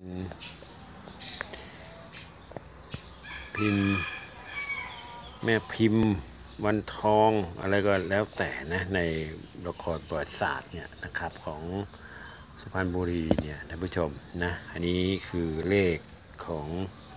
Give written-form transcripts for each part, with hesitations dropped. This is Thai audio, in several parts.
พิมพ์แม่พิมพ์วันทองอะไรก็แล้วแต่นะในละครประวัติศาสตร์เนี่ยนะครับของสุพรรณบุรีเนี่ยท่านผู้ชมนะอันนี้คือเลขของ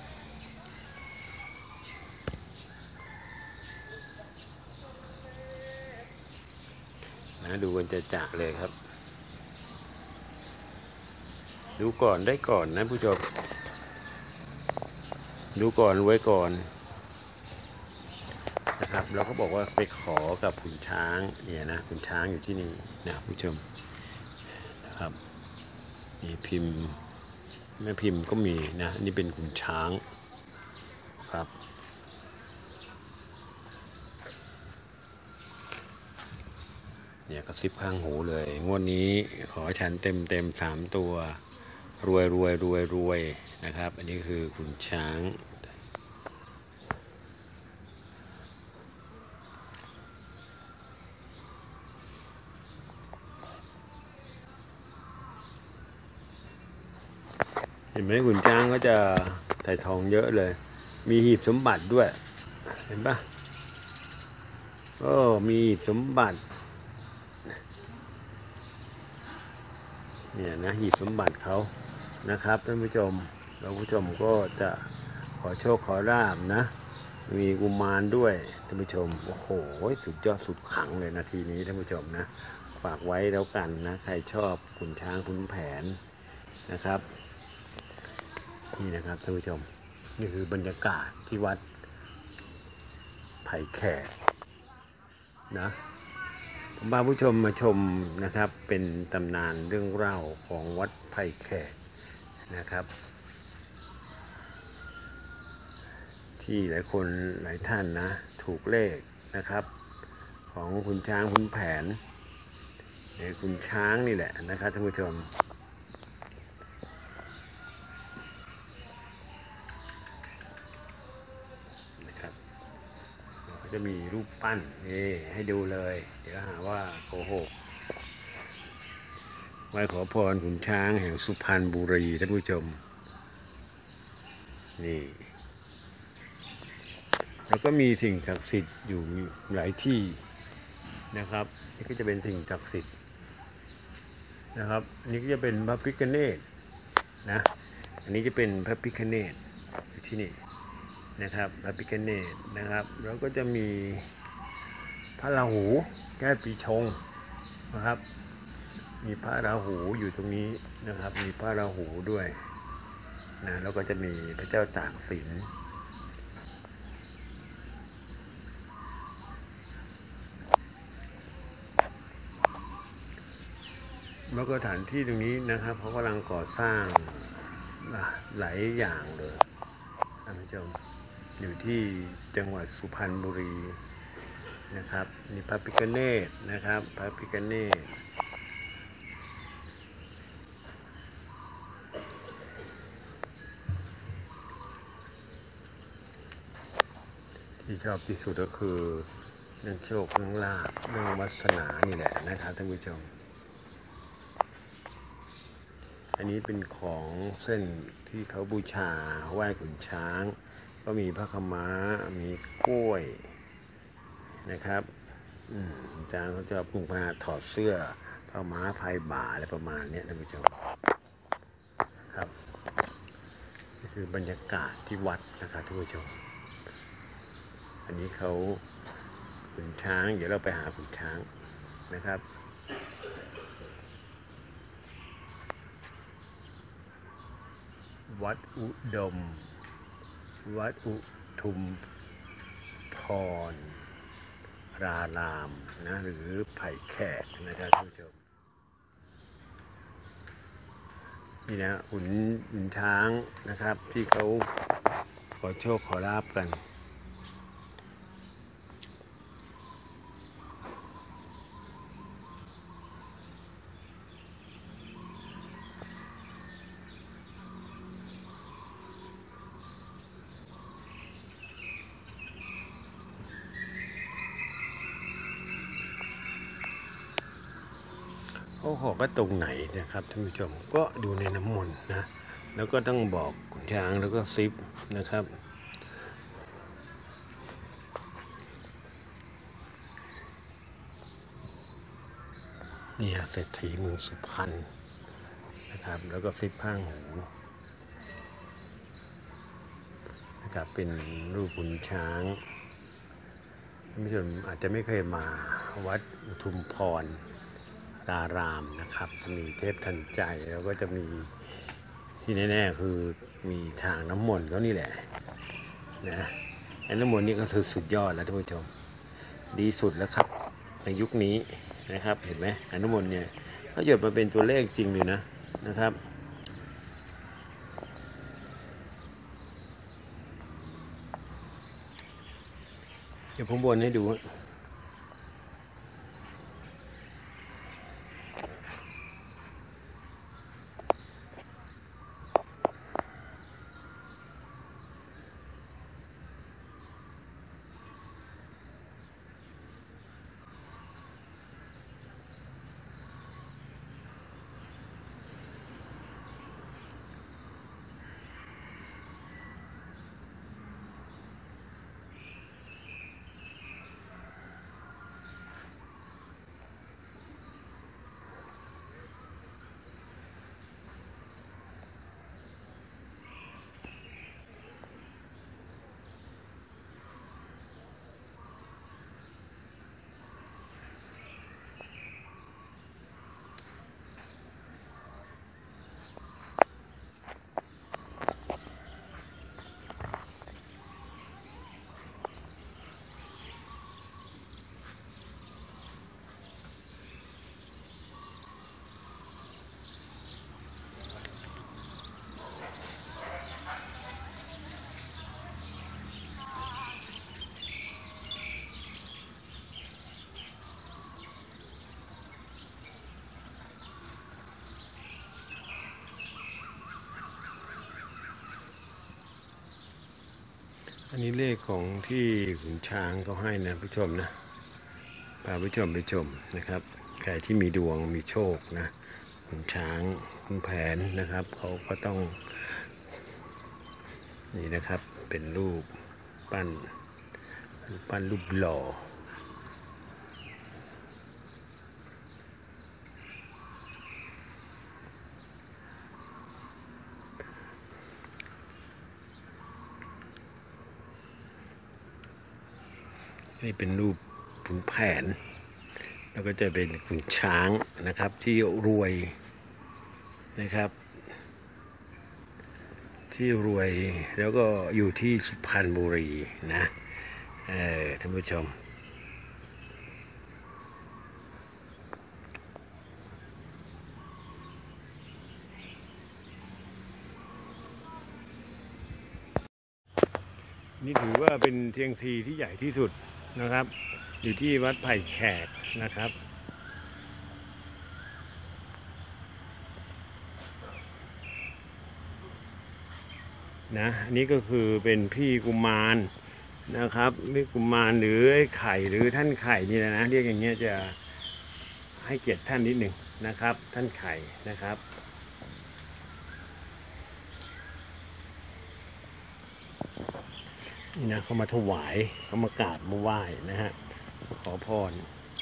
นะดูกันจะเลยครับดูก่อนได้ก่อนนะผู้ชมดูก่อนรวยก่อนนะครับเราก็บอกว่าไปขอกับขุนช้างเนี่ยนะขุนช้างอยู่ที่นี่นะผู้ชมนะครับมีพิมพ์แม่พิมพ์ก็มีนะนี่เป็นขุนช้างครับเนี่ยกระซิบข้างหูเลยงวดนี้ขอฉันเต็ม3 ตัวรวยนะครับอันนี้คือขุนช้างเห็นไหมขุนช้างก็จะใส่ทองเยอะเลยมีหีบสมบัติด้วยเห็นปะมีหีบสมบัติเนี่ยนะหีบสมบัติเขานะครับท่านผู้ชมเราผู้ชมก็จะขอโชคขอลาภนะมีกุมารด้วยท่านผู้ชมโอ้โหสุดยอดสุดขังเลยนาทีนี้ท่านผู้ชมนะฝากไว้แล้วกันนะใครชอบขุนช้างขุนแผนนะครับนี่นะครับท่านผู้ชมนี่คือบรรยากาศที่วัดไผ่แขกนะผมพาผู้ชมมาชมนะครับเป็นตำนานเรื่องเล่าของวัดไผ่แขกนะครับที่หลายคนหลายท่านนะถูกเลขนะครับของขุนช้างขุนแผนขุนช้างนี่แหละนะครับท่านผู้ชมนะครับก็จะมีรูปปั้นนี่ให้ดูเลยเดี๋ยวหาว่าโกหกไว้ขอพรขุนช้างแห่งสุพรรณบุรีท่านผู้ชมนี่แล้วก็มีสิ่งศักดิ์สิทธิ์อยู่หลายที่นะครับนี่ก็จะเป็นสิ่งศักดิ์สิทธิ์นะครับนี่ก็จะเป็นพระพิฆเนศนะอันนี้จะเป็นพระพิฆเนศที่นี่นะครับพระพิฆเนศนะครับแล้วก็จะมีพระราหูแก้ปีชงนะครับมีพระราหูอยู่ตรงนี้นะครับมีพระราหูด้วยนะแล้วก็จะมีพระเจ้าตากสินแล้วก็สถานที่ตรงนี้นะครับเขากำลังก่อสร้างหลายอย่างเลยท่านผู้ชมอยู่ที่จังหวัดสุพรรณบุรีนะครับนี่พระพิฆเนศนะครับพระพิฆเนศที่ชอบที่สุดก็คือเรื่องโชคเรื่องลาภเรื่องวาสนานี่แหละนะครับท่านผู้ชมอันนี้เป็นของเส้นที่เขาบูชาไหว้ขุนช้างก็มีพระขม้ามีกล้วยนะครับช้างเขาจะปรุงพาถอดเสื้อพระม้าพายบ่าอะไรประมาณนี้ท่านผู้ชมครับนี่คือบรรยากาศที่วัดนะครับท่านผู้ชมอันนี้เขาขุนช้างเดี๋ยวเราไปหาขุนช้างนะครับวัดอุดมวัดอุทุมพรรารามนะหรือไผ่แขกนะครับท่านผู้ชมนี่นะขุนช้างนะครับที่เขาขอโชคขอลาภกันเขาขอก็ตรงไหนนะครับท่านผู้ชมก็ดูในน้ำมนต์นะแล้วก็ต้องบอกขุนช้างแล้วก็ซิปนะครับนี่เศรษฐีเมืองสุพรรณนะครับแล้วก็ซิปข้างหูนะครับเป็นรูปขุนช้างท่านผู้ชมอาจจะไม่เคยมาวัดอุทุมพรรารามนะครับจะมีเทพทันใจแล้วก็จะมีที่แน่ๆคือมีทางน้ำมนต์เขานี่แหละนะไอ้น้ำมนต์นี่ก็คือสุดยอดแล้วท่านผู้ชมดีสุดแล้วครับในยุคนี้นะครับเห็นไหมไอ้น้ำมนต์เนี่ยเขาหยดมาเป็นตัวเลขจริงเลยนะครับเดี๋ยวผมบนให้ดูอันนี้เลขของที่ขุนช้างเขาให้นะผู้ชมนะพาผู้ชมไปชมนะครับใครที่มีดวงมีโชคนะขุนช้างขุนแผนนะครับเขาก็ต้องนี่นะครับเป็นรูปปั้นรูปหล่อนี่เป็นรูปขุนแผนแล้วก็จะเป็นขุนช้างนะครับที่รวยนะครับที่รวยแล้วก็อยู่ที่สุพรรณบุรีนะท่านผู้ชมนี่ถือว่าเป็นเทียงทีที่ใหญ่ที่สุดนะครับอยู่ที่วัดไผ่แขกนะครับนะอันนี้ก็คือเป็นพี่กุมารนะครับพี่กุมารหรือไอ้ไข่หรือท่านไข่นี่นะเรียกอย่างเงี้ยจะให้เกียรติท่านนิดหนึ่งนะครับท่านไข่นะครับนี่นะเขามาถวายเขามากราบมาไหว้นะฮะขอพร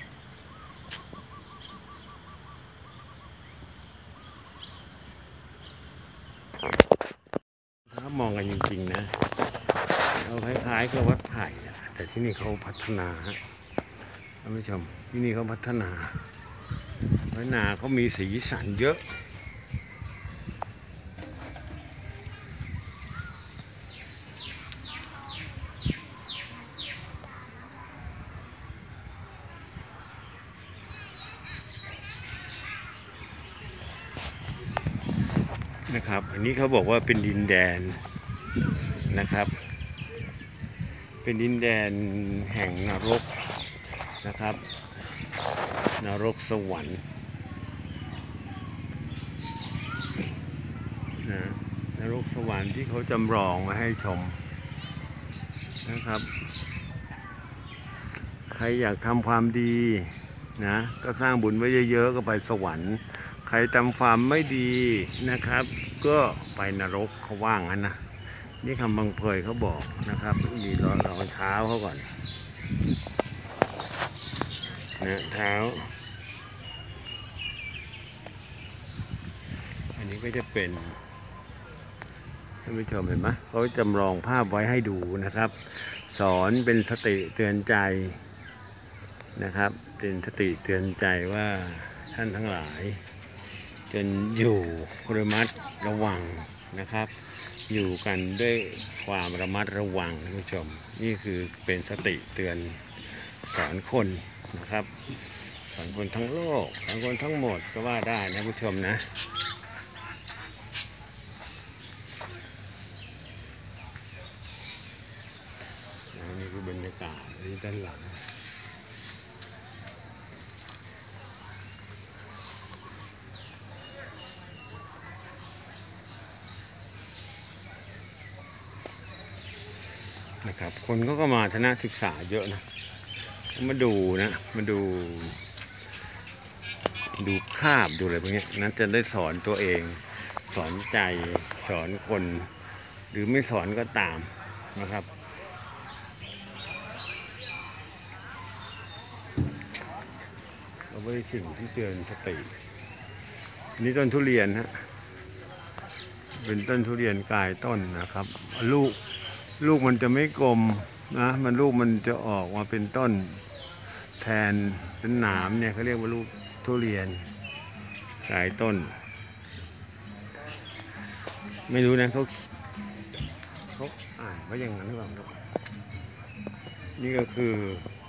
ถ้ามองกันจริงๆนะเราคล้ายๆกับวัดไผ่แต่ที่นี่เขาพัฒนาท่านผู้ชมที่นี่เขาพัฒนาเขามีสีสันเยอะนะครับอันนี้เขาบอกว่าเป็นดินแดนนะครับเป็นดินแดนแห่งนรกนะครับนรกสวรรค์นรกสวรรค์ที่เขาจำลองมาให้ชมนะครับใครอยากทำความดีนะก็สร้างบุญไว้เยอะๆก็ไปสวรรค์ใครทำความไม่ดีนะครับก็ไปนรกเขาว่างั้นนะนี่คำบังเพยเขาบอกนะครับมีรองเท้าเขาก่อนนะเท้าอันนี้ก็จะเป็นท่านผู้ชมเห็นไหมเขาจำลองภาพไว้ให้ดูนะครับ สอนเป็นสติเตือนใจนะครับเป็นสติเตือนใจว่าท่านทั้งหลายจนอยู่ระมัดระวังนะครับอยู่กันด้วยความระมัดระวังท่านผู้ชมนี่คือเป็นสติเตือนสอนคนนะครับสอนคนทั้งโลกสอนคนทั้งหมดก็ว่าได้นะผู้ชมนะนี่คือบรรยากาศที่ด้านหลังนะครับคนก็มาทนะศึกษาเยอะนะมาดูนะมาดูภาพดูอะไรพวกนี้นั้นจะได้สอนตัวเองสอนใจสอนคนหรือไม่สอนก็ตามนะครับเราไว้สิ่งที่เตือนสตินี่ต้นทุเรียนฮะเป็นต้นทุเรียนกลายต้นนะครับลูกมันจะไม่กลมนะลูกมันจะออกมาเป็นต้นแทนเป็นหนามเนี่ยเขาเรียกว่าลูกทุเรียนกลายต้นไม่รู้นะเขาอ่านว่าอย่างนั้นหรือเปล่านี่ก็คือ